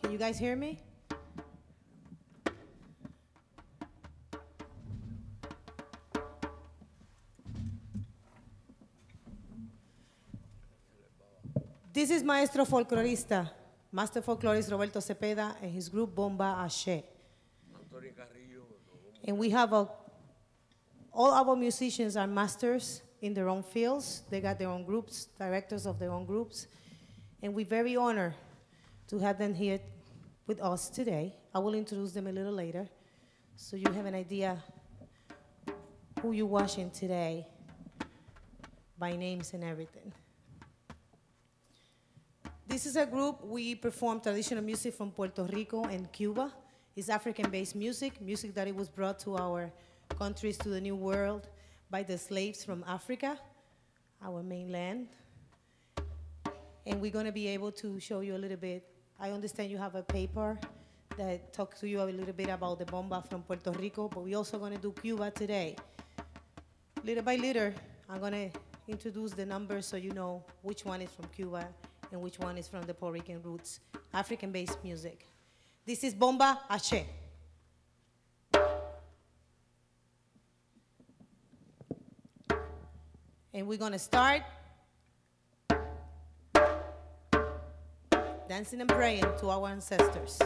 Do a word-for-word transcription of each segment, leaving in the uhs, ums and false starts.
Can you guys hear me? This is Maestro Folclorista, Master Folklorist Roberto Cepeda and his group Bomba Ashe. And we have a, all our musicians are masters in their own fields. They got their own groups, directors of their own groups. And we're very honored to have them here with us today. I will introduce them a little later so you have an idea who you're watching today by names and everything. This is a group, we perform traditional music from Puerto Rico and Cuba. It's African-based music, music that it was brought to our countries, to the New World, by the slaves from Africa, our mainland. And we're gonna be able to show you a little bit. I understand you have a paper that talks to you a little bit about the bomba from Puerto Rico, but we're also gonna do Cuba today. Little by little, I'm gonna introduce the numbers so you know which one is from Cuba and which one is from the Puerto Rican roots, African-based music. This is Bomba Ashe. And we're gonna start dancing and praying to our ancestors.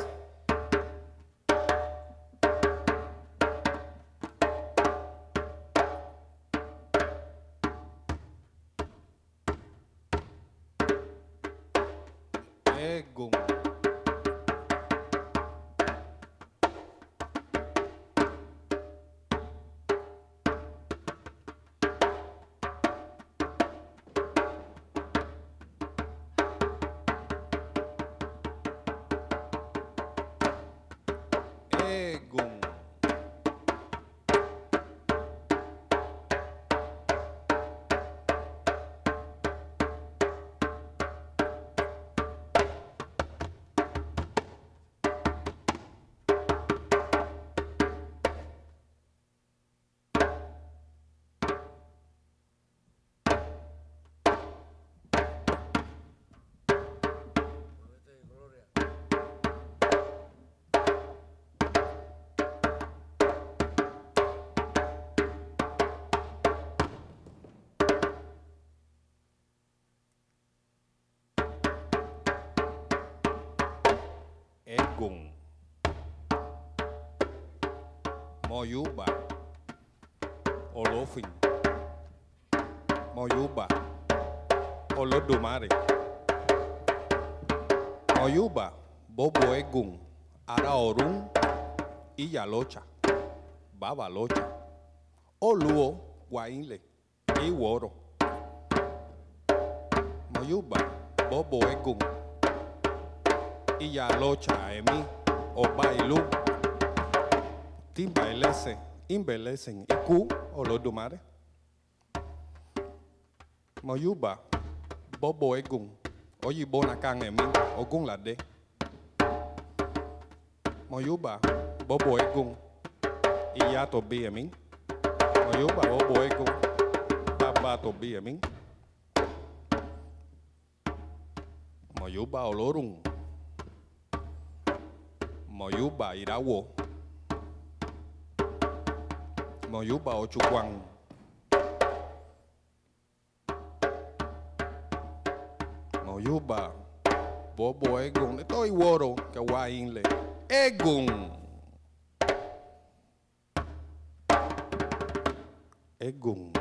Egum. Egum. Egum. Moyuba. Olofin. Moyuba. Olodumare. Moyuba. Bobo Egum. Araorun. Iyalocha. Babalocha. Oluo. Guainle. Iworo. Moyuba. Bobo Egum. Iyalocha emi. Obailu. Timbailese. Imbelesen. Iku. Olodumare. Moyuba. Bobo Egum. Oyibona kan emi. Ogun lade. Moyuba. Bobo Egum. Iyato bi emi. Moyuba. Bobo Egum. Baba to bi emi. Moyuba Olorun. Moyuba Irawo. Moyuba Ochukwang. Moyuba Bobo Egum. Ito iworo kawainle. Egum. Egum.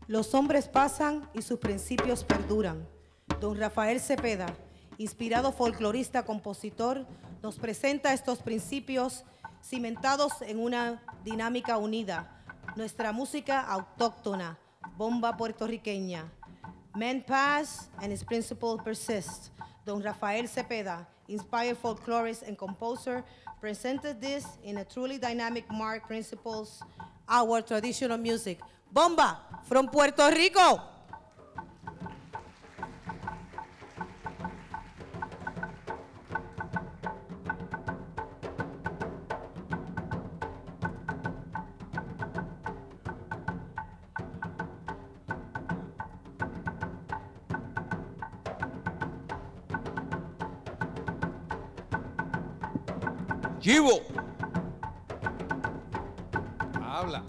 Los hombres pasan y sus principios perduran. Don Rafael Cepeda, inspirado folclorista, compositor, nos presenta estos principios cimentados en una dinámica unida. Nuestra música autóctona, bomba puertorriqueña. Men pass and its principles persist. Don Rafael Cepeda, inspired folklorist and composer, presented this in a truly dynamic mark principles, our traditional music. Bomba from Puerto Rico. Chivo. Habla.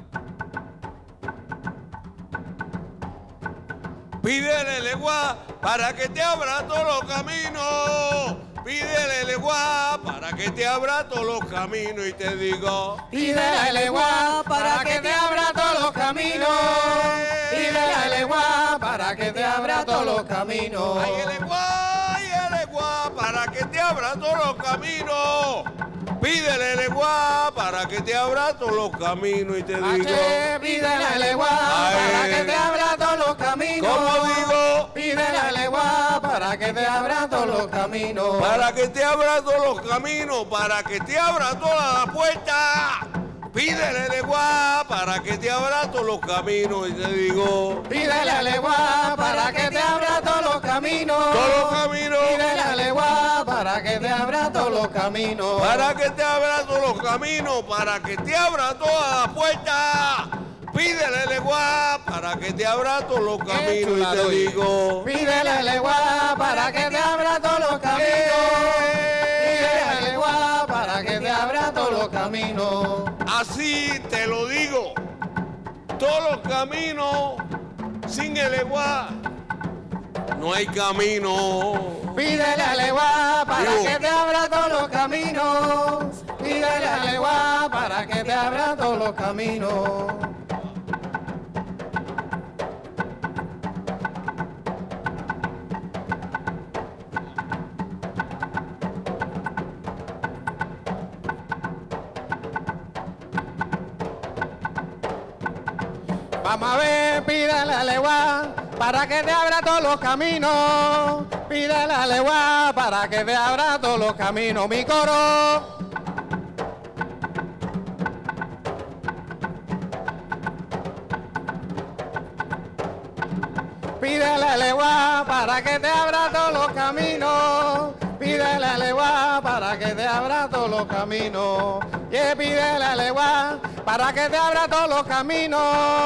Pídele legua para que te abra todos los caminos. Pídele legua para que te abra todos los caminos y te digo. Pídele legua para que te abra todos los caminos. Pídele legua para que te abra todos los caminos. Ay, legua, ay, legua para que te abra todos los caminos. Pídele legua para que te abra todos los caminos y te digo. Pídele legua para que te abra todos los caminos. ¿Cómo digo? Pídele legua para que te abra todos los caminos. Para que te abra todos los caminos, para que te abra todas las puertas. Pídele legua para que te abra todos los caminos y te digo. Pídele legua para que te abra todos los caminos. Todos los caminos. Pídele legua para que te abra todos los caminos. Para que te abra todos los caminos, para que te abra todas las puertas. Pídele legua para que te abra todos los caminos y te digo. Pídele legua para que te abra todos los caminos. Pídele legua para que te abra todos los caminos. Así te lo digo, todos los caminos sin el legua no hay camino. Pídele legua para Digo. que te abra todos los caminos. Pídele legua para que te abra todos los caminos. Vamos a ver, pídele legua para que te abra todos los caminos. Pídele legua para que te abra todos los caminos. Mi coro. Pídele legua para que te abra todos los caminos. Pídele legua para que te abra todos los caminos. Yeah, pídele legua para que te abra todos los caminos.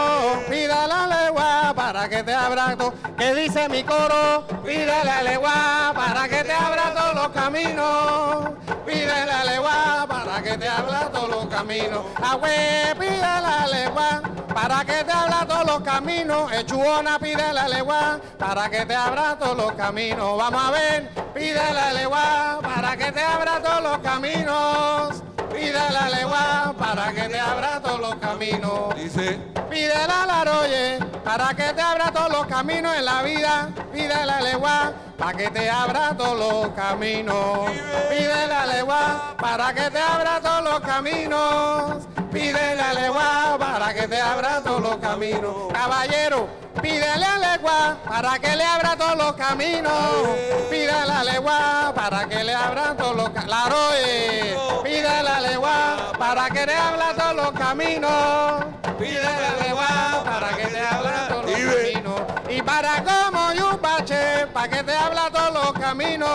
Pídele legua para que te abra todo. ¿Qué dice mi coro? Pídele legua para que te abra todos los caminos. Pídele legua para que te abra todos los caminos. Ah, güey, pídele legua para que te abra todos los caminos. Echuona, pídele legua para que te abra todos los caminos. Vamos a ver, pídele legua para que te abra todos los caminos. Pídele legua para que te abra todos los caminos. Dice. Pídele a la roye para que te abra todos los caminos en la vida. Pídele legua para que te abra todos los caminos. Pídele legua para que te abra todos los caminos. Pídele legua para que te abra todos los caminos. Caballero, pídele legua para que le abra todos los caminos. Pídele legua para que le abra todos los caminos. La roye, pídele legua para que te abra todos los caminos. Pídele legua para que te abra todos los caminos. Y para como yupache, para que te abra todos los caminos.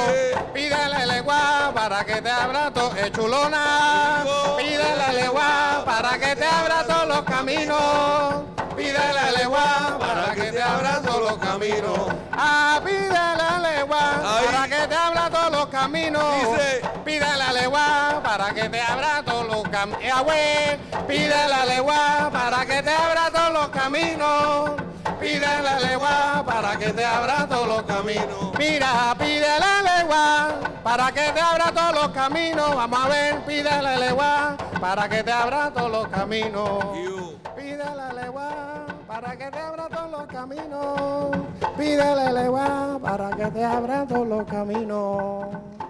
Pídele legua para que te abra todo. Chulona, pídele legua para que te abra todos los caminos. Pídele legua para que te abra todos los caminos. Ah, pídele legua para que te abra todos los caminos. Pídele legua para que te abra todos los caminos. Pídele legua para que te abra todos los caminos. Pídele legua para que te abra todos los caminos. Mira, pídele legua para que te abra todos los caminos. Vamos a ver, pídele legua para que te abra todos los caminos. Pídele legua. para que te abra todos los caminos. Pídele legua para que te abra todos los caminos.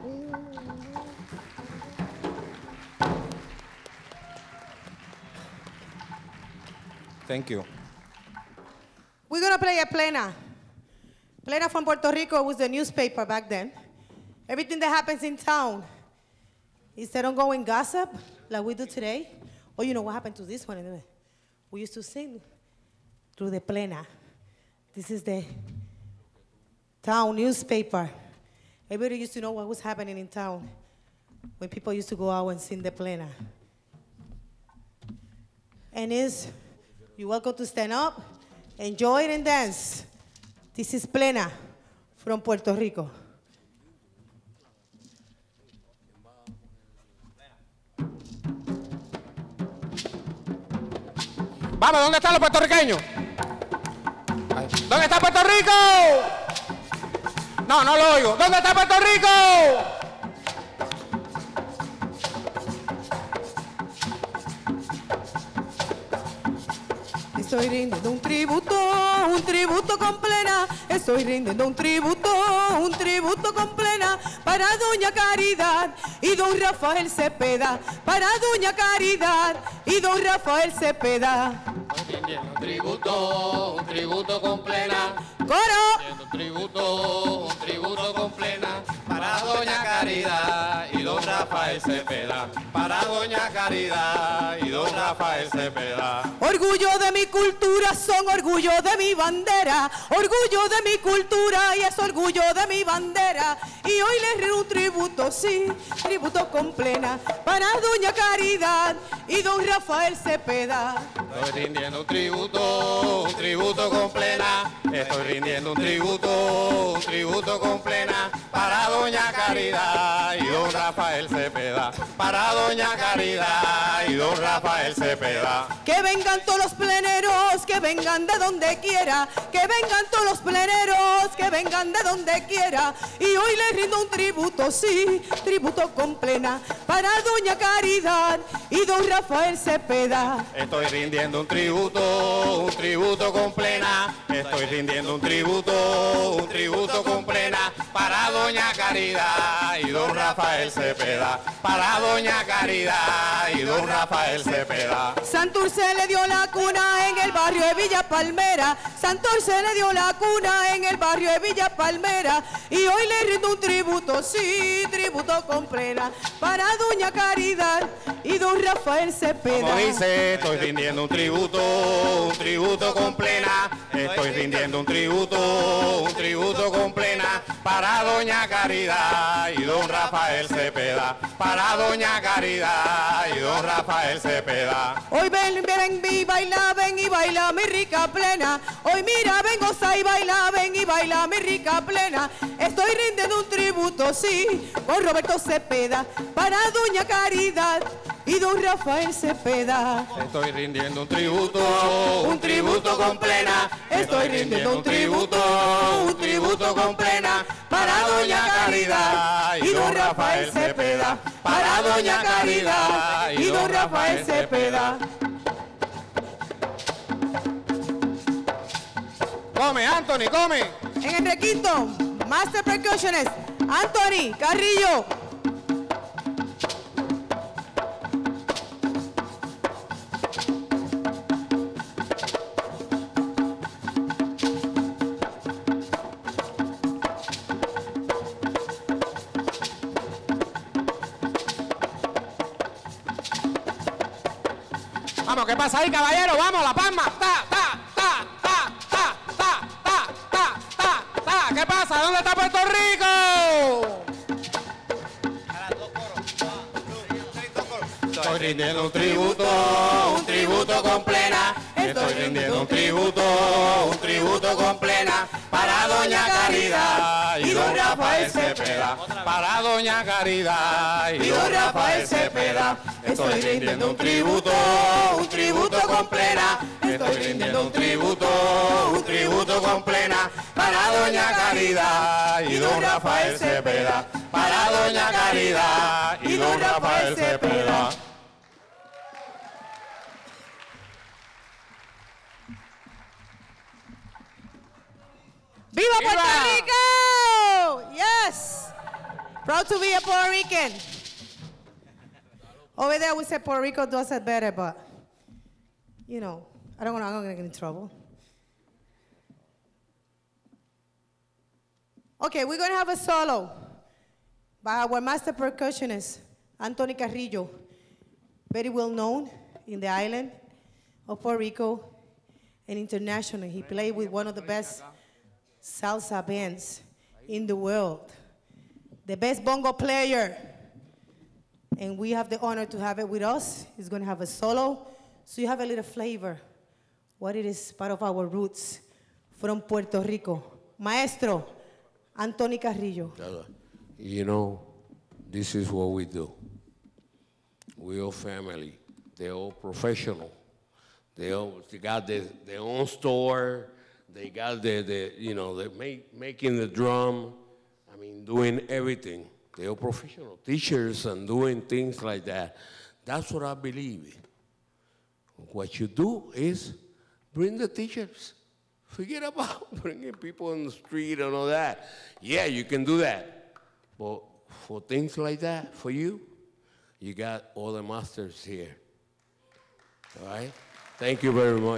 Thank you. We're gonna play a plena. Plena from Puerto Rico was the newspaper back then. Everything that happens in town, instead of going gossip like we do today, oh, you know what happened to this one? Anyway? We used to sing through the plena. This is the town newspaper. Everybody used to know what was happening in town when people used to go out and sing the plena. And is, you're welcome to stand up, enjoy it and dance. This is plena from Puerto Rico. Vamos, ¿dónde están los puertorriqueños? ¿Dónde está Puerto Rico? No, no lo oigo. ¿Dónde está Puerto Rico? Estoy rindiendo un tributo, un tributo con plena. Estoy rindiendo un tributo, un tributo con plena para Doña Caridad y Don Rafael Cepeda. Para Doña Caridad y Don Rafael Cepeda. Estoy rindiendo un tributo, un tributo con plena. ¡Coro! Un tributo, un tributo con plena para Doña Caridad y Don Rafael Cepeda. Para Doña Caridad y Don Rafael Cepeda. Orgullo de mi cultura, son orgullo de mi bandera. Orgullo de mi cultura y es orgullo de mi bandera. Y hoy les rindo un tributo, sí, tributo con plena para Doña Caridad y Don Rafael Cepeda. Estoy rindiendo un tributo, un tributo con plena. Estoy rindiendo un tributo, un tributo con plena para Doña Caridad y Don Rafael Cepeda. Para Doña Caridad y Don Rafael Cepeda. Que vengan todos los pleneros, que vengan de donde quiera. Que vengan todos los pleneros, que vengan de donde quiera. Y hoy les rindo un tributo, sí, tributo con plena para Doña Caridad y Don Rafael Cepeda. Estoy rindiendo un tributo, un tributo con plena. Estoy rindiendo un tributo, un tributo con plena para Doña Caridad y Don Rafael Cepeda. Para Doña Caridad y Don Rafael Cepeda. Santurce le dio la cuna en el barrio de Villa Palmera. Santurce le dio la cuna en el barrio de Villa Palmera. Y hoy le rindo un tributo, sí, tributo con plena para Doña Caridad y Don Rafael Cepeda. Como dice, estoy rindiendo un tributo, un tributo con plena. Estoy rindiendo un tributo, un tributo con plena para Doña Caridad y Don Rafael Cepeda. Para Doña Caridad y Don Rafael Cepeda. Hoy ven, ven, ven y baila, ven y baila mi rica plena. Hoy mira, ven, goza y baila, ven y baila mi rica plena. Estoy rindiendo un tributo, sí, con Roberto Cepeda para Doña Caridad y Don Rafael Cepeda. Estoy rindiendo un tributo, un tributo con plena. Estoy rindiendo un tributo, un tributo con plena para Doña Caridad y Don Rafael Cepeda. Para Doña Caridad y Don Rafael Cepeda. Come, Anthony, come. En el requinto, Master Percussionist, Anthony Carrillo. Vamos, ¿qué pasa ahí, caballero? Vamos, la palma. Ta, ta, ta, ta, ta, ta, ta, ta, ta, ta. ¿Qué pasa? ¿Dónde está Puerto Rico? Estoy rindiendo un tributo, un tributo con plena. Estoy rindiendo un tributo, un tributo con plena para Doña Caridad y Don Rafael Cepeda. Para Doña Caridad y Don Rafael Cepeda. Estoy rindiendo un tributo, un tributo con plena. Estoy rindiendo un tributo, un tributo con plena para Doña Caridad y Don Rafael Cepeda. Para Doña Caridad y Don Rafael Cepeda. Viva ¡Viva! Puerto Rico! Yes. Proud to be a Puerto Rican. Over there we say Puerto Rico does it better, but you know, I don't want to get in trouble. Okay, we're going to have a solo by our master percussionist, Anthony Carrillo, very well known in the island of Puerto Rico and internationally. He played with one of the best salsa bands in the world, the best bongo player. And we have the honor to have it with us. He's going to have a solo, so you have a little flavor, what it is part of our roots from Puerto Rico. Maestro, Anthony Carrillo. You know, this is what we do. We all family. They're all professional. They all they got their, their own store. They got the, the you know, they make, making the drum. I mean, doing everything. They're all professional teachers and doing things like that. That's what I believe in. What you do is bring the teachers. Forget about bringing people on the street and all that. Yeah, you can do that. But for things like that, for you, you got all the masters here. All right? Thank you very much.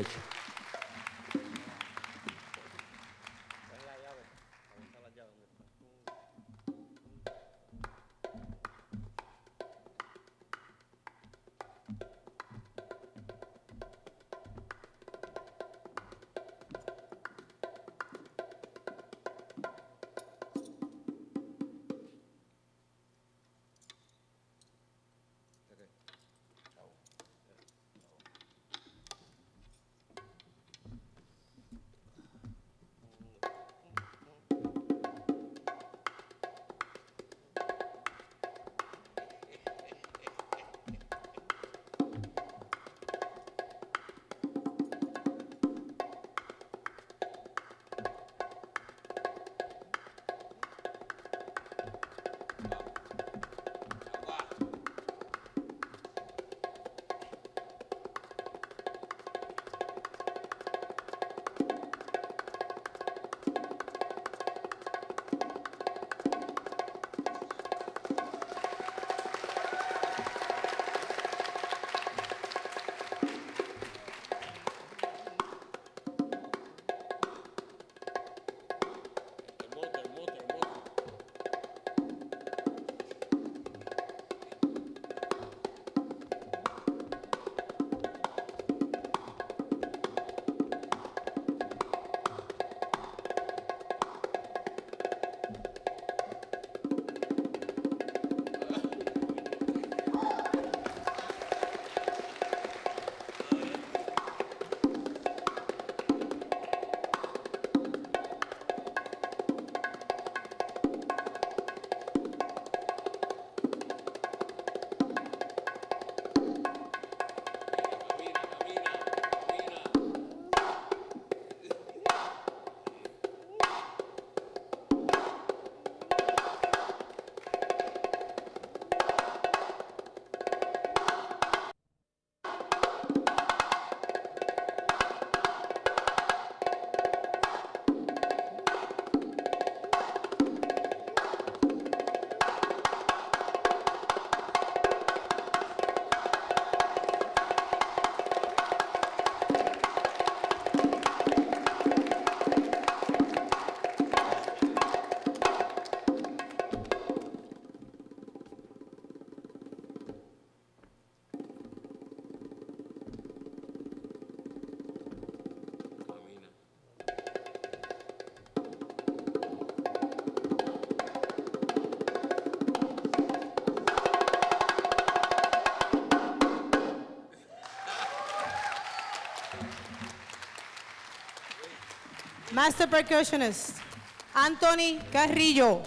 Master percussionist, Anthony Carrillo.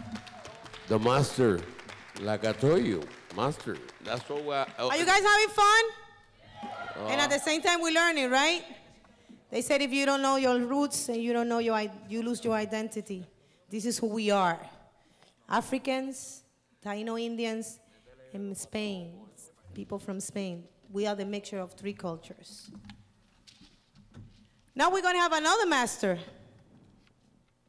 The master, like I told you, master. That's what we're... Are you guys having fun? Uh, and at the same time, we're learning, right? They said if you don't know your roots and you don't know your, you lose your identity. This is who we are. Africans, Taino Indians, and Spain, people from Spain. We are the mixture of three cultures. Now we're going to have another master.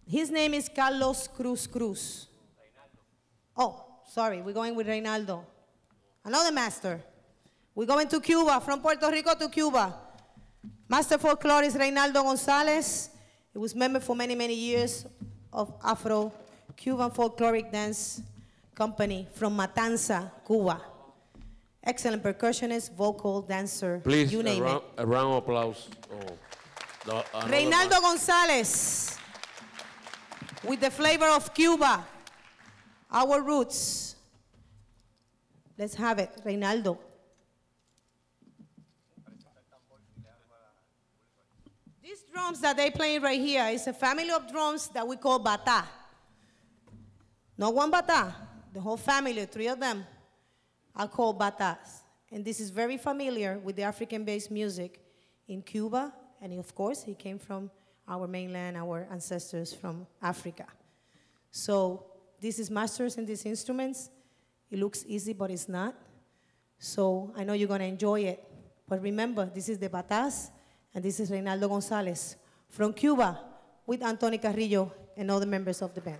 His name is Carlos Cruz Cruz. Oh, sorry, we're going with Reynaldo. Another master. We're going to Cuba, from Puerto Rico to Cuba. Master folklorist Reynaldo Gonzalez. He was member for many, many years of Afro-Cuban folkloric dance company from Matanza, Cuba. Excellent percussionist, vocal, dancer, Please, you a name round, it. a round of applause. Oh, the- another Reynaldo man. Gonzalez, with the flavor of Cuba, our roots. Let's have it, Reynaldo. These drums that they playing right here is a family of drums that we call bata. Not one bata, the whole family, three of them, are called batas. And this is very familiar with the African-based music in Cuba, and of course, he came from our mainland, our ancestors from Africa. So this is masters in these instruments. It looks easy, but it's not. So I know you're gonna enjoy it. But remember, this is the batas, and this is Reynaldo Gonzalez from Cuba with Anthony Carrillo and other members of the band.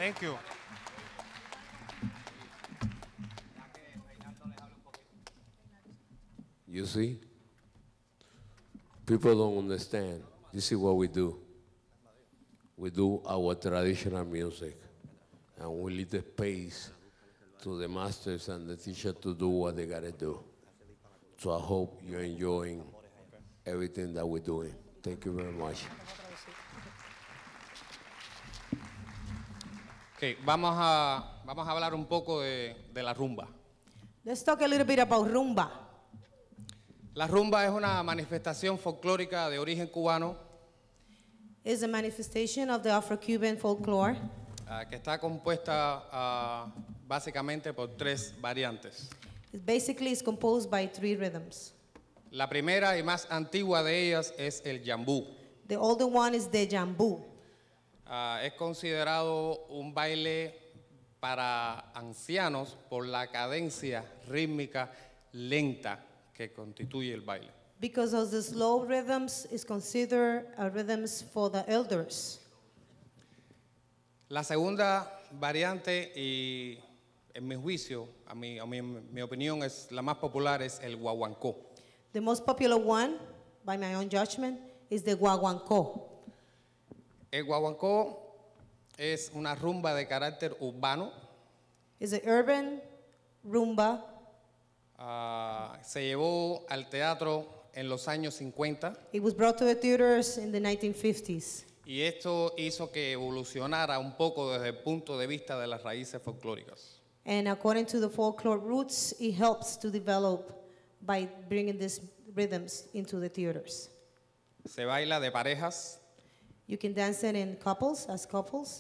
Thank you. You see? People don't understand. This is what we do. We do our traditional music, and we leave the space to the masters and the teachers to do what they gotta do. So I hope you're enjoying everything that we're doing. Thank you very much. Okay, vamos a, vamos a hablar un poco de, de la rumba. Let's talk a little bit about rumba. La rumba es una manifestación folclórica de origen cubano It's a manifestation of the Afro-Cuban folklore. uh, que está compuesta uh, básicamente por tres variantes. It basically is composed by three rhythms. La primera y más antigua de ellas es el yambú. The older one is the jambu. Uh, es considerado un baile para ancianos por la cadencia rítmica lenta que constituye el baile. Because of the slow rhythms is considered uh, rhythms for the elders. La segunda variante, y en mi juicio, a mi, a mi, mi opinión es la más popular, es el guaguancó. The most popular one, by my own judgment, is the guaguancó. El guaguancó es una rumba de carácter urbano. It's an urban rumba. Uh, se llevó al teatro en los años cincuenta It was brought to the theaters in the nineteen fifties. y esto hizo que evolucionara un poco desde el punto de vista de las raíces folclóricas. And according to the folklore roots, it helps to develop by bringing these rhythms into the theaters. Se baila de parejas You can dance it in couples, as couples.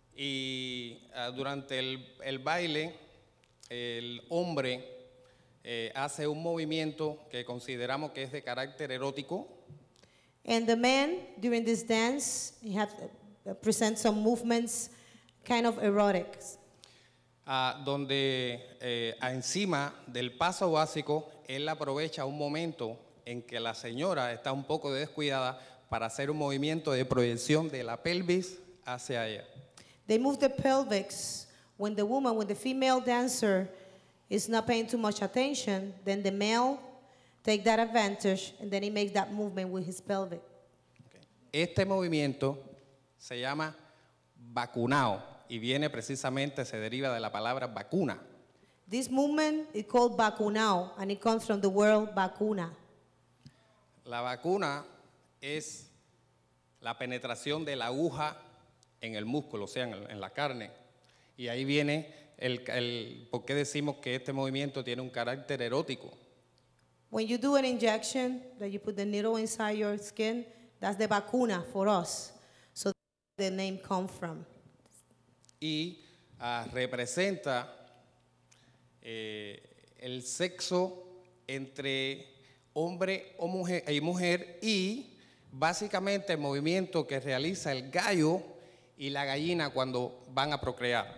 y uh, durante el, el baile el hombre eh, hace un movimiento que consideramos que es de carácter erótico. And the man, during this dance, he have uh, present some movements, kind of erotic. Ah, donde eh, encima del paso básico, él aprovecha un momento en que la señora está un poco descuidada para hacer un movimiento de proyección de la pelvis hacia ella. They move the pelvics when the woman, when the female dancer is not paying too much attention, then the male take that advantage and then he makes that movement with his pelvic. Este movimiento se llama vacunao y viene precisamente, se deriva de la palabra vacuna. This movement is called vacunao, and it comes from the word vacuna. La vacuna es la penetración de la aguja en el músculo, o sea, en, el- en la carne. Y ahí viene el, el por qué decimos que este movimiento tiene un carácter erótico. When you do an injection, that you put the needle inside your skin, that's the vacuna for us. So the name comes from. Y ah, representa eh, el sexo entre hombre o mujer, y mujer y básicamente el movimiento que realiza el gallo y la gallina cuando van a procrear.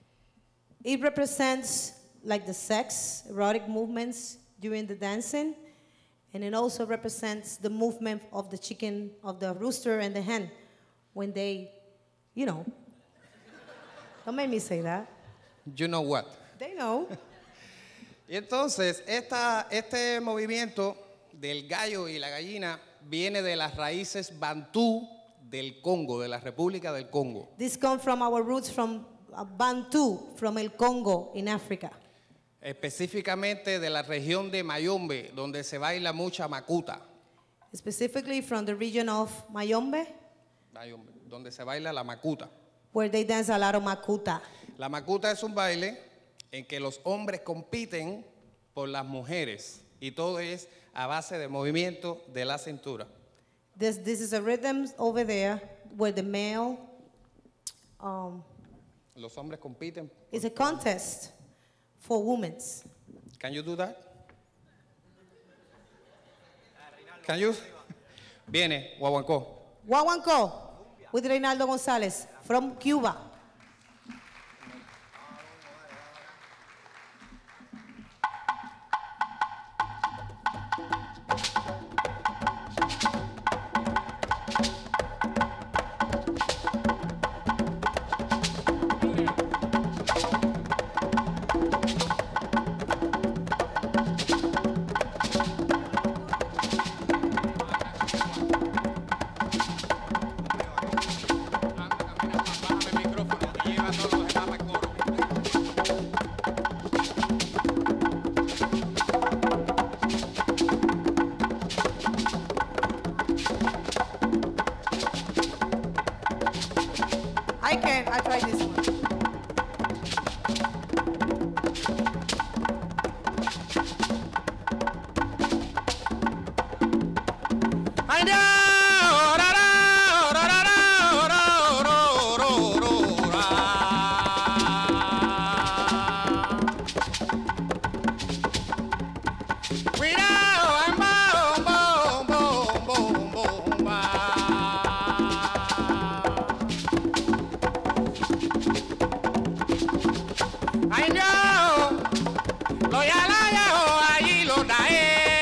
It represents like the sex, erotic movements during the dancing, and it also represents the movement of the chicken, of the rooster and the hen when they, you know. Don't make me say that. You know what? They know. Y entonces esta, este movimiento del gallo y la gallina viene de las raíces bantú del Congo, de la República del Congo. This comes from our roots from uh, Bantu, from El Congo in Africa. Específicamente de la región de Mayombe, donde se baila mucha macuta. Specifically from the region of Mayombe, Mayombe, donde se baila la macuta. where they dance a lot of makuta. La macuta es un baile en que los hombres compiten por las mujeres y todo es a base de movimiento de la cintura. This, this is a rhythm over there where the male, um, Los hombres compiten. it's a contest for women. Can you do that? Can you? Viene, guaguancó. Guaguancó with Reinaldo González from Cuba. I can. I try this one. Ay, no, ra, ra, ra, ra, ra, ra, ra, ra, ra. Cuidado, ay, bom, bom, bom, bom, bom, ba. Ay, no, lo ya la ya, oh, allí lo daé.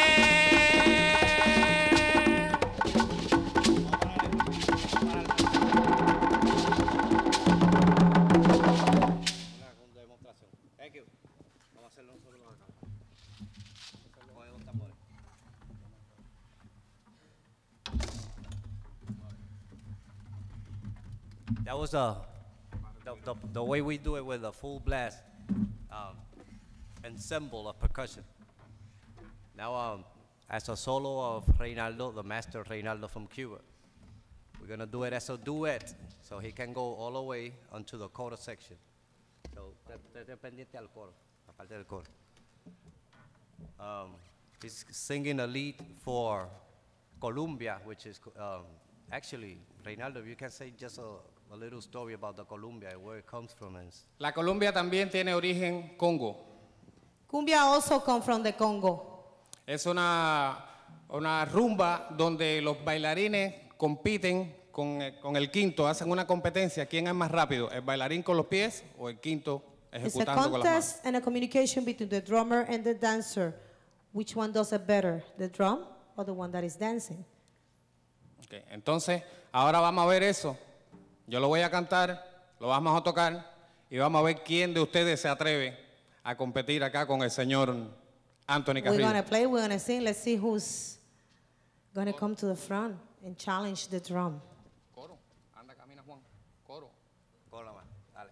That was uh, the, the, the way we do it with a full blast um, ensemble of percussion. Now, um, as a solo of Reynaldo, the master Reynaldo from Cuba, we're gonna do it as a duet, so he can go all the way onto the quarter section. So, esté pendiente al coro, la parte del coro. Um, he's singing a lead for Colombia, which is um, actually, Reynaldo, you can say just a, a little story about the Colombia, where it comes from. And La Colombia también tiene origen Congo. Cumbia also come from the Congo. Es una, una rumba donde los bailarines compiten con, eh, con el quinto, hacen una competencia. ¿Quién es más rápido? ¿El bailarín con los pies o el quinto It's a ejecutando con las manos? contest and a communication between the drummer and the dancer. Which one does it better, the drum or the one that is dancing? Okay, entonces, ahora vamos a ver eso. Yo lo voy a cantar, lo vamos a tocar y vamos a ver quién de ustedes se atreve a competir acá con el señor Anthony We're Carrillo. going to play, we're going to sing. Let's see who's going to come to the front and challenge the drum. Coro, anda, camina Juan, coro. Coro, man. Dale.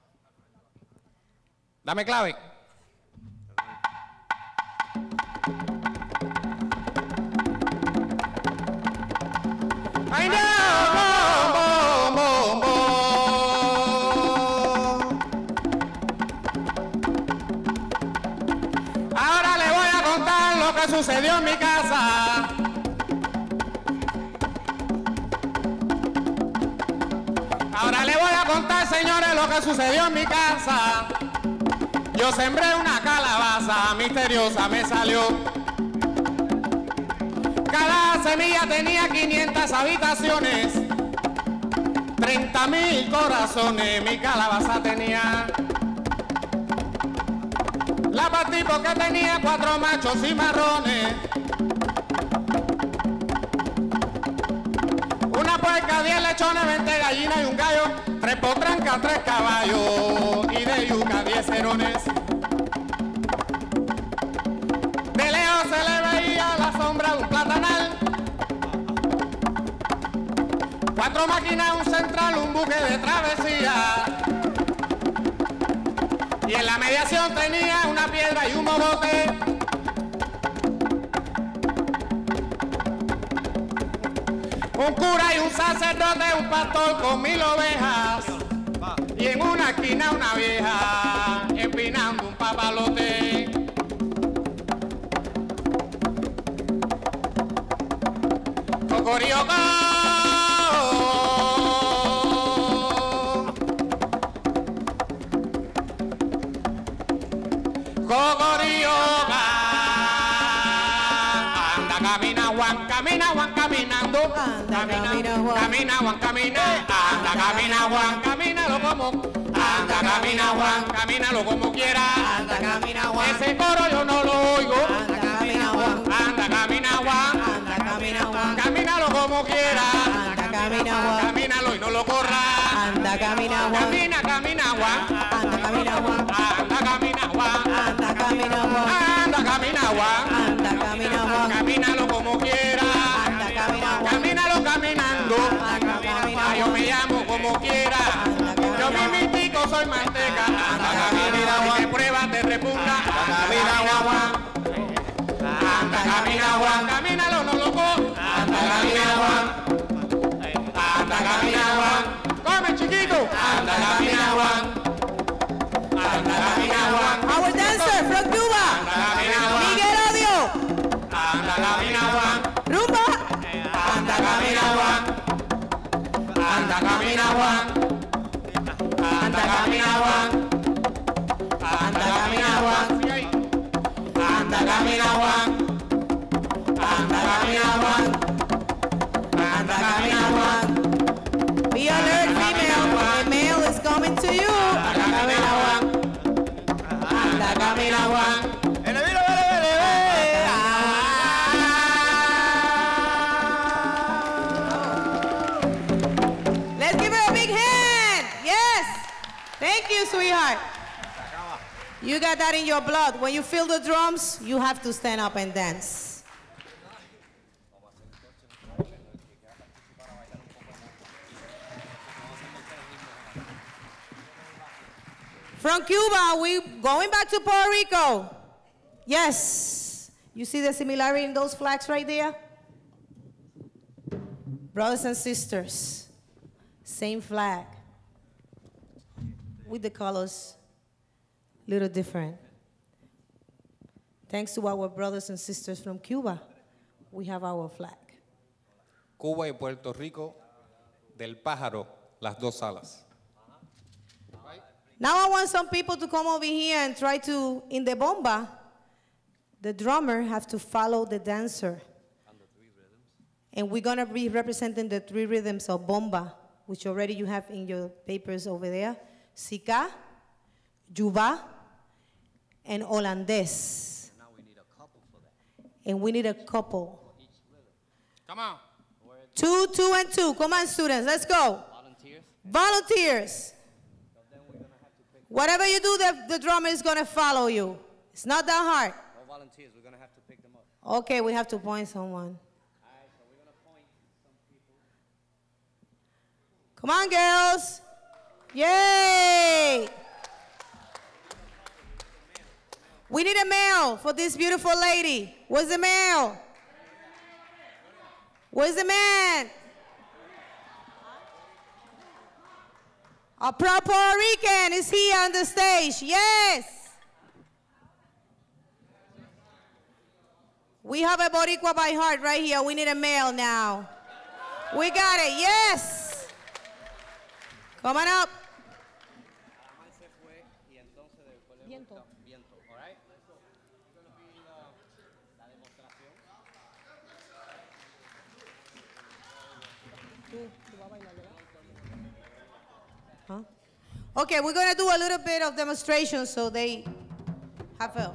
Dame clave. Ay, no, bom, bom, bom, bom. Ahora le voy a contar lo que sucedió en mi casa. Ahora le voy a contar, señores, lo que sucedió en mi casa. Yo sembré una calabaza misteriosa, me salió. Cada semilla tenía quinientas habitaciones, treinta mil corazones, mi calabaza tenía. La partí porque tenía cuatro machos y marrones. Una puerca, diez lechones, veinte gallinas y un gallo, tres potrancas, tres caballos y de yuca diez cerones. De lejos se le veía la sombra de un platanal, cuatro máquinas, un central, un buque de travesía. Y en la mediación tenía una piedra y un mogote. Un cura y un sacerdote, un pastor con mil ovejas. Y en una esquina una vieja empinando un papalote. Cocorioco. Cocorioca. Anda, camina Juan, camina Juan, caminando. Anda, camina Juan. Camina Juan, camina. Anda, camina Juan, camínalo como. Anda, camina Juan, camínalo como quiera. Anda, camina Juan. Ese coro yo no lo oigo. Anda, camina Juan. Anda, camina Juan. Anda, camina Juan. Camínalo como quiera. Anda, camina Juan. Camínalo y no lo corra. Anda, camina Juan. Camina, camina Juan. Anda, camina Juan. Anda, camina Juan. Anda, camina Juan. Anda, camina Juan. Anda, camina Juan. Camínalo como quiera. Anda, camina Juan. Camínalo caminando. Anda, camina Ah, yo Juan. me llamo como quiera. Anda, camina Yo Juan. mi mitico soy manteca. Anda, camina Juan. Juan. Que prueba te repugna. Anda, camina Juan. Anda, camina Juan. Camínalo, no loco. Anda, camina Juan. Anda, camina Juan. Come, chiquito. Juan. Anda, camina, Juan. Anda, camina, Juan. Anda, camina, Juan. Anda, camina, Juan. Anda, camina, Juan. Be alert, female. The male is coming to you. Anda, camina, Juan. Anda, camina, Juan. Let's give her a big hand. Yes. Thank you, sweetheart. You got that in your blood. When you feel the drums, you have to stand up and dance. From Cuba, we going back to Puerto Rico. Yes. You see the similarity in those flags right there? Brothers and sisters, same flag, with the colors a little different. Thanks to our brothers and sisters from Cuba, we have our flag. Cuba y Puerto Rico, del pájaro, las dos alas. Now I want some people to come over here and try to, in the bomba, the drummer has to follow the dancer. And we're gonna be representing the three rhythms of bomba, which already you have in your papers over there. Sika, Yuba, and Holandés. Now we need a couple for that. And we need a couple. Come on. Two, two, and two. Come on, students, let's go. Volunteers? Volunteers. Whatever you do, the, the drummer is gonna follow you. It's not that hard. No volunteers, we're gonna have to pick them up. Okay, we have to point someone. Come on, girls. Yay! We need a male for this beautiful lady. Where's the male? Where's the man? A proud Puerto Rican is here on the stage. Yes. We have a Boricua by heart right here. We need a male now. We got it. Yes. Come on up. Viento. All right? Huh? Okay, we're going to do a little bit of demonstration so they have a...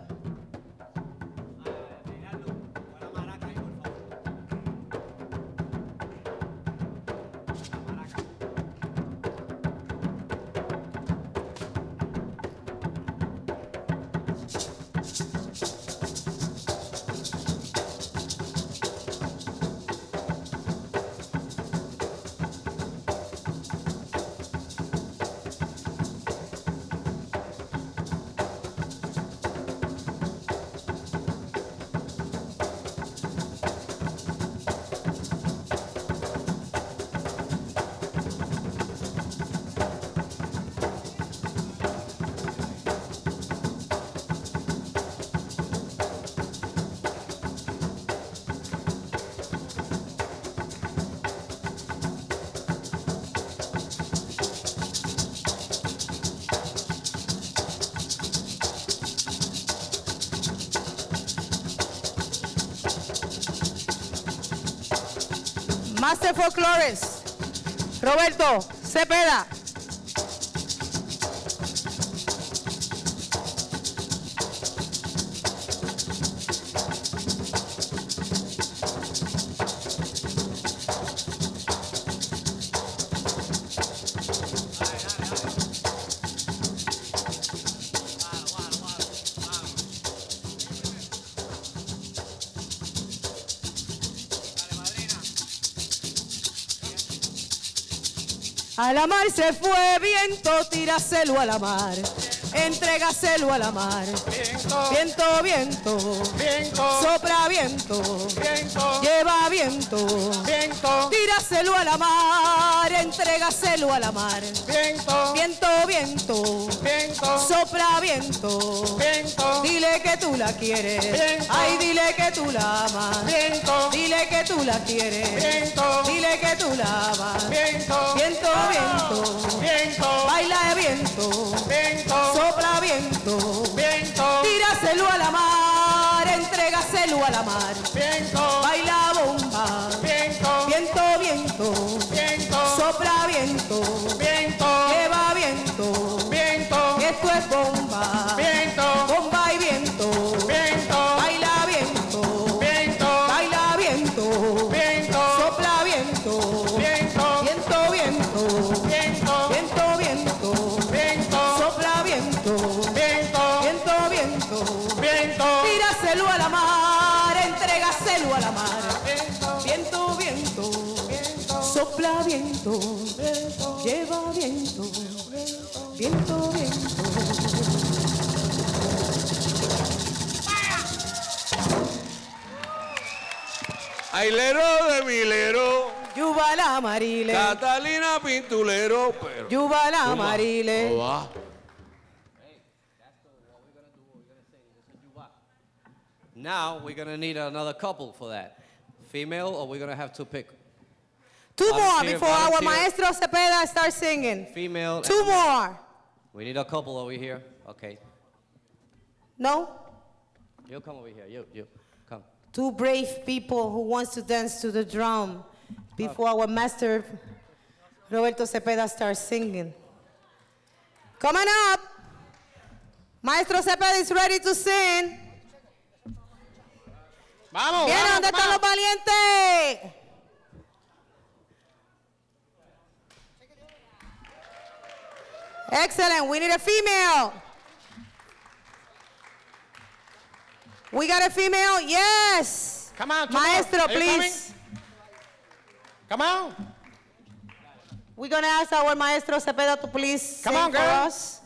Master Folklorist, Roberto Cepeda. A la mar se fue, viento, tíraselo a la mar, entrégaselo a la mar. Viento, Viento, viento, viento, sopra viento, viento, lleva viento, viento, tíraselo a la mar, entrégaselo a la mar. viento, Viento, viento, viento, sopra viento, viento, dile que tú la quieres, Viento. ay dile que que tú la amas. Viento. Dile que tú la quieres. Viento. Dile que tú la amas. Viento. Viento, viento. Viento. Baila de viento. Viento. Sopla viento. Viento. Tíraselo a la mar. Entrégaselo a la mar. Viento. Baila bomba. Viento. Viento, viento. Viento. Sopla viento. Viento. Lleva viento. Viento. Esto es bomba. Viento. Bomba y viento. Viento. Baila viento. Viento. Baila viento. Viento. Sopla viento. Viento. Viento, viento. Viento. Viento, viento. Viento. Sopla viento. Viento. Viento, viento. Viento. Tíraselo a la mar. Entrégaselo a la mar. Viento, viento. Sopla viento. Lleva viento. Viento, viento. Ailero de Milero, Yubala Marile. Catalina Pintulero, pero... Yubala ¿Cómo? Marile. ¿Cómo va? Now we're gonna need another couple for that. Female, or we're gonna have to pick Two more Volunteer, before our volunteer. maestro Cepeda starts singing. female. Two and male. more. We need a couple over here. Okay. No? You come over here. You, you, come. Two brave people who wants to dance to the drum before our master Roberto Cepeda starts singing. Coming up. Maestro Cepeda is ready to sing. Vamos, Bien, vamos, ¿dónde están los vamos. valientes? Excellent. We need a female. We got a female? Yes. Come on, two more. Maestro, Are you coming? please. Come on. We're going to ask our Maestro Cepeda to please Come sing on, for girl. us.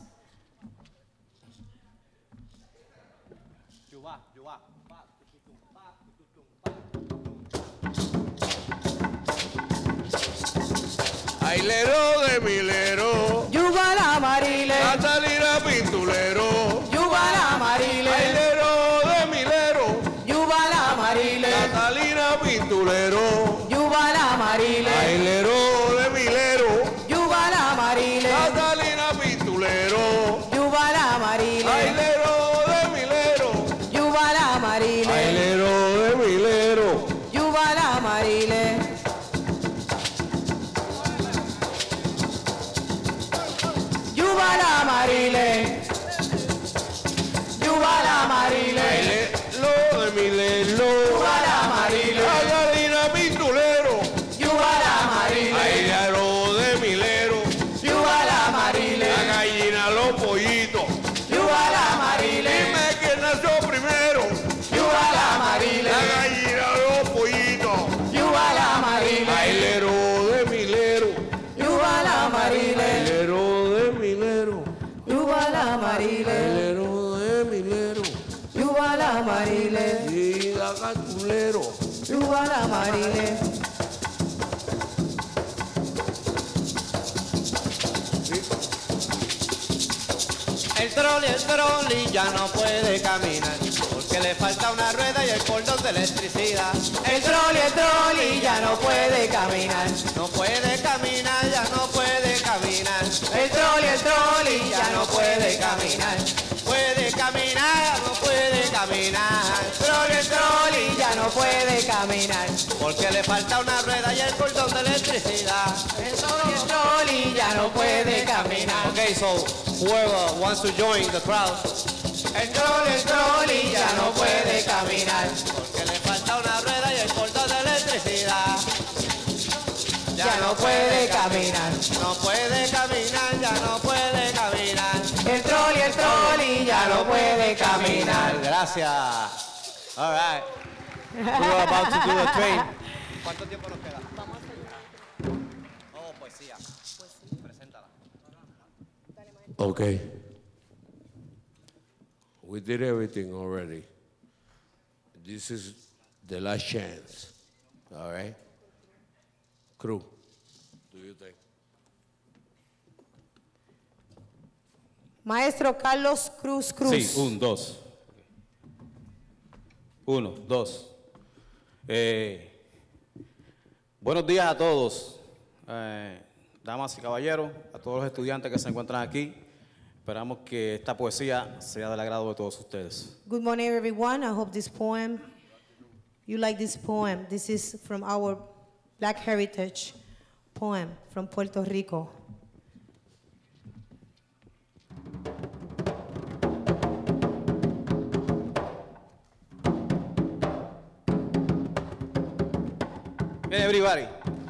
Ailero de Milero, Yubala Marile. Catalina Pintulero, Yubala Marile. Ailero de Milero, Yubala Marile. Catalina Pintulero, Yubala Marile. Ailero de Milero, Yubala Marile. Catalina Pintulero, Yubala Marile. Ailero de Milero, Yubala Marile. Ailero de Milero, Yubala Marile. Yubala Marile. Yubala Marile. Ailero de Milero, Yubala Marile. Catalina Pintulero, Yubala Marile. Ailero de Milero, Yubala Marile. la gallina, los pollitos. Yubala Marile. Dime quién nació primero, Yubala Marile. la gallina, los pollitos. Yubala Marile. Ailero de Milero, Yubala Marile. Ailero de Milero, Yubala Marile. Ailero de Milero, Yubala Marile. y la gatulero. Yubala Marile. El trolley, el trolley ya no puede caminar porque le falta una rueda y el cordón de electricidad. El trolley, el trolley ya no puede caminar. No puede caminar, ya no puede caminar. El trolley, el trolley ya no puede caminar. Puede caminar, no puede caminar. El trolley, el trolley ya no puede caminar. Porque le falta una rueda y el cordón de electricidad. El trolley, el trolley ya no puede caminar. Okay, so whoever wants to join the crowd. El trolley, el trolley ya no puede caminar. Porque le falta una rueda y el cordón de electricidad. Ya no puede caminar. No puede caminar, ya no puede caminar. El trolley, el trolley ya no puede caminar. Gracias. All right. We were about to do a train. ¿Cuánto tiempo nos queda? Oh, poesía. Preséntala. Okay. We did everything already. This is the last chance. All right? Crew, do you think? Maestro Carlos Cruz Cruz. Sí, un, dos. Uno, dos. Eh, buenos días a todos, eh, damas y caballeros, a todos los estudiantes que se encuentran aquí. Esperamos que esta poesía sea del agrado de todos ustedes. Good morning, everyone. I hope this poem, you like this poem. This is from our Black Heritage poem from Puerto Rico. Bien, everybody.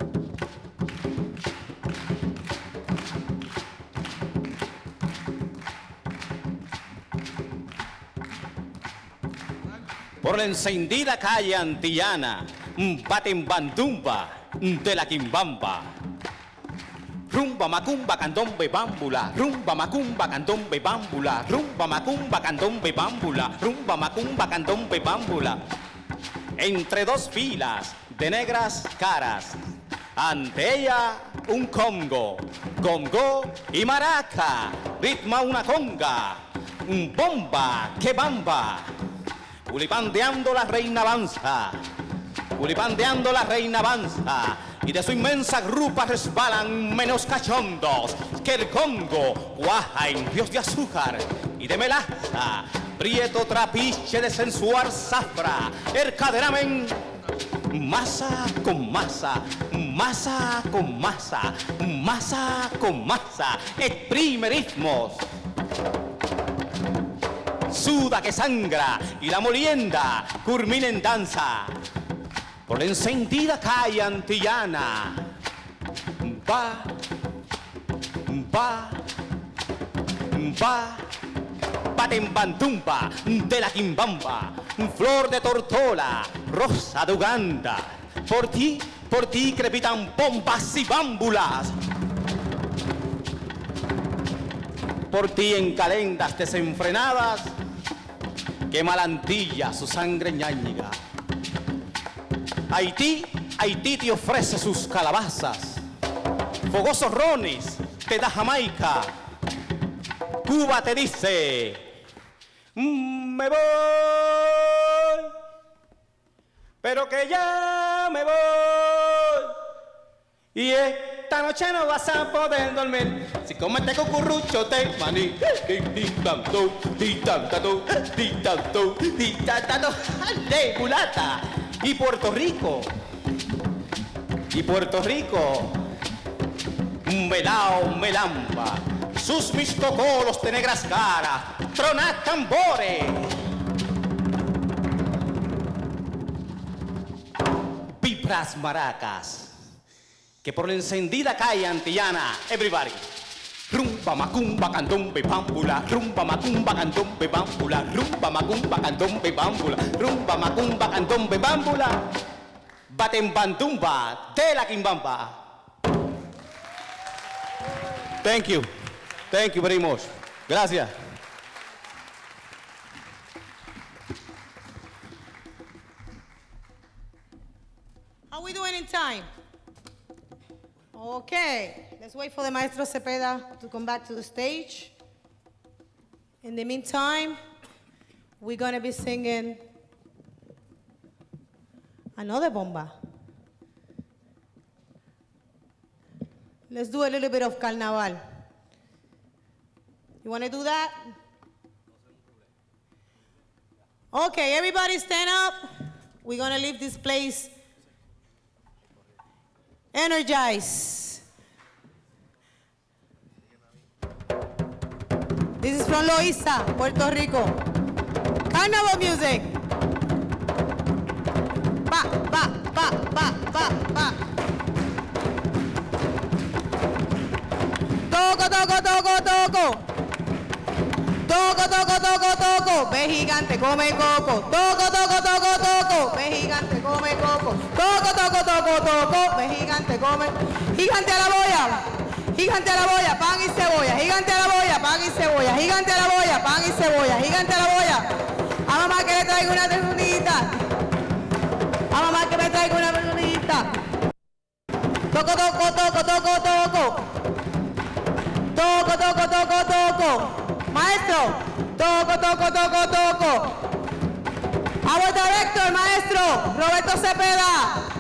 Por la encendida calle antillana, baten bandumba de la quimbamba. Rumba macumba candombe bámbula, rumba macumba candombe bámbula, rumba macumba candombe bámbula, rumba macumba candombe bámbula. Entre dos filas de negras caras, ante ella un congo, congo y maraca, ritma una conga, un bomba, que bamba. Culipandeando la reina avanza, culipandeando la reina avanza, y de su inmensa grupa resbalan menos cachondos que el Congo, cuaja en ríos de azúcar y de melaza, prieto trapiche de sensual zafra, el caderamen, masa con masa, masa con masa, masa con masa, exprime ritmos. Suda que sangra y la molienda culmina en danza. Por la encendida calle antillana, va, va, va, baten bandumba de la quimbamba, flor de tortola, rosa de Uganda. Por ti, por ti crepitan bombas y bámbulas. Por ti en calendas desenfrenadas, quema la Antilla su sangre ñáñiga. Haití, Haití te ofrece sus calabazas, fogosos rones te da Jamaica. Cuba te dice, mm, me voy, pero que ya me voy, y esta noche no vas a poder dormir si comes este cucurrucho de maní. ¡Ale, mulata! Y Puerto Rico, y Puerto Rico, melao, melamba, sus mistocolos de negras caras, tronar tambores. Vibras maracas, que por la encendida calle antillana, everybody. Rumba macumba candombe bámbula, rumba macumba candombe bámbula, rumba macumba candombe bámbula, rumba macumba candombe bámbula, baten bandumba de la quimbamba. Thank you, thank you very much. Gracias. How we doing in time? Okay, let's wait for the Maestro Cepeda to come back to the stage. In the meantime, we're gonna be singing another bomba. Let's do a little bit of carnaval. You wanna do that? Okay, everybody stand up. We're gonna leave this place energized. This is from Loíza, Puerto Rico. Carnival music. Pa, pa, pa, pa, pa, pa. Toco, toco, toco, toco. Toco, toco, toco, toco. Ve gigante, come coco. Toco, toco, toco, toco. Ve gigante, come coco. Toco, toco, toco, toco. Ve gigante, come. Gigante a la boya. Gigante a la boya, pan y cebolla. Gigante a la boya, pan y cebolla. Gigante a la boya, pan y cebolla. Gigante a la boya. A mamá que le traiga una ternurita. A mamá que me traiga una ternurita. Toco, toco, toco, toco, toco. Toco, toco, toco, toco. Maestro, toco, toco, toco, toco. Our director, maestro, Roberto Cepeda.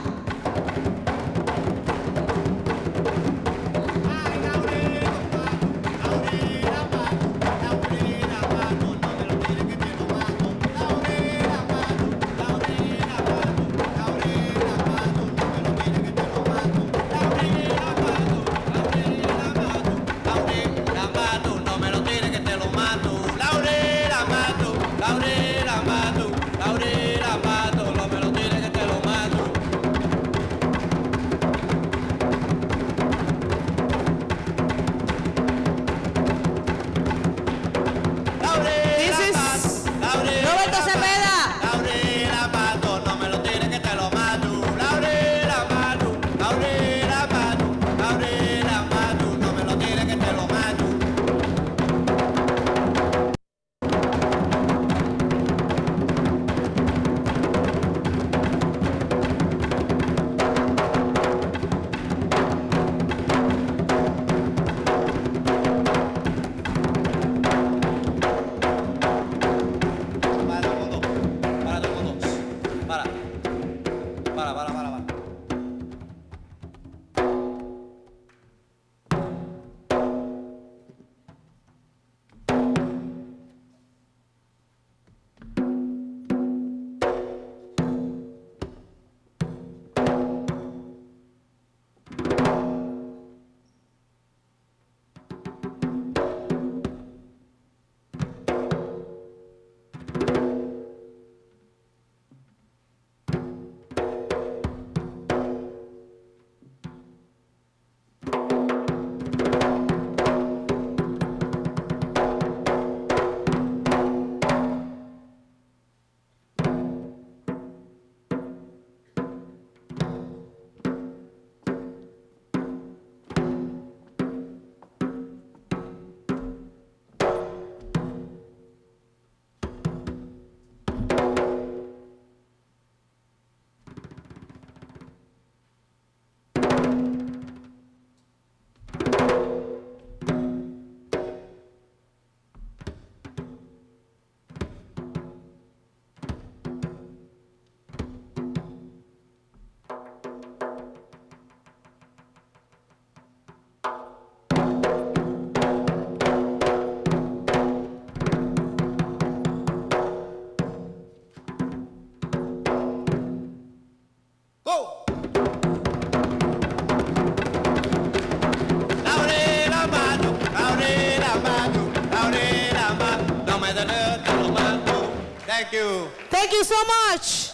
Thank you. Thank you so much.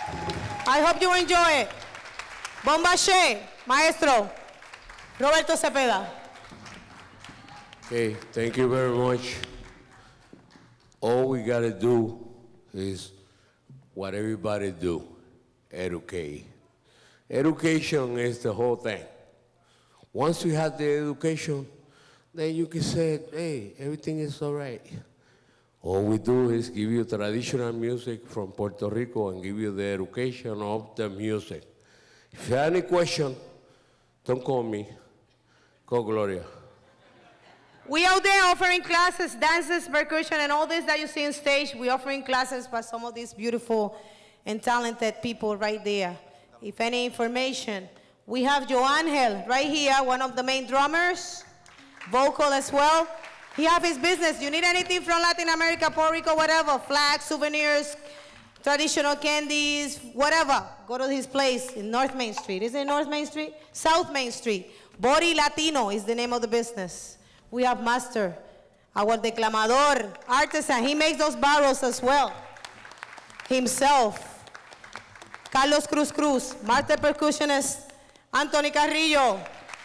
I hope you enjoy it. Bombache, maestro, Roberto Cepeda. Okay, thank you very much. All we gotta do is what everybody do, educate. Education is the whole thing. Once you have the education, then you can say, hey, everything is all right. All we do is give you traditional music from Puerto Rico and give you the education of the music. If you have any question, don't call me, call Gloria. We out there offering classes, dances, percussion, and all this that you see on stage. We're offering classes by some of these beautiful and talented people right there. If any information, we have Joangel right here, one of the main drummers, vocal as well. He have his business. You need anything from Latin America, Puerto Rico, whatever, flags, souvenirs, traditional candies, whatever. Go to his place in North Main Street. Is it North Main Street? South Main Street. Body Latino is the name of the business. We have Master, our declamador, artisan. He makes those barrels as well, himself. Carlos Cruz Cruz, master percussionist, Anthony Carrillo.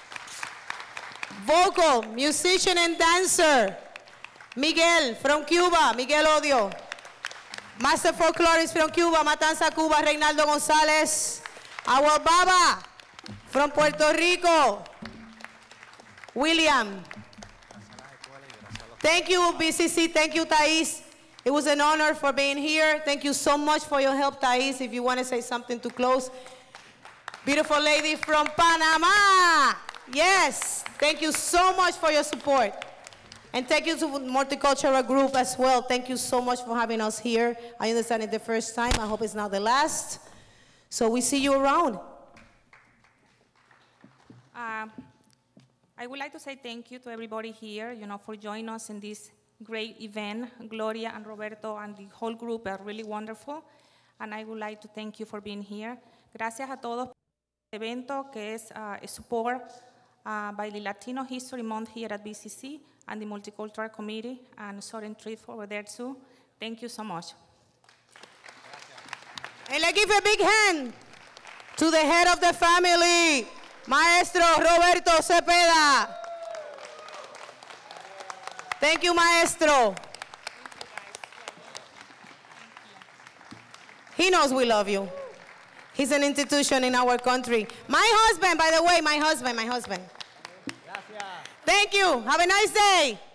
Vocal, musician and dancer, Miguel from Cuba, Miguel Odio. Master folklorist from Cuba, Matanza, Cuba, Reinaldo González. Our Baba from Puerto Rico, William. Thank you, B C C. Thank you, Thais. It was an honor for being here. Thank you so much for your help, Thais. If you want to say something to close. Beautiful lady from Panama. Yes. Thank you so much for your support. And thank you to the multicultural group as well. Thank you so much for having us here. I understand it's the first time. I hope it's not the last. So we see you around. Uh, I would like to say thank you to everybody here, you know, for joining us in this great event. Gloria and Roberto and the whole group are really wonderful. And I would like to thank you for being here. Gracias a todos por este evento que es uh, support uh, by the Latino History Month here at B C C and the Multicultural Committee and Southern Trip over there too. Thank you so much. And let's give a big hand to the head of the family, Maestro Roberto Cepeda. Thank you, Maestro. He knows we love you. He's an institution in our country. My husband, by the way, my husband, my husband. Thank you. Have a nice day.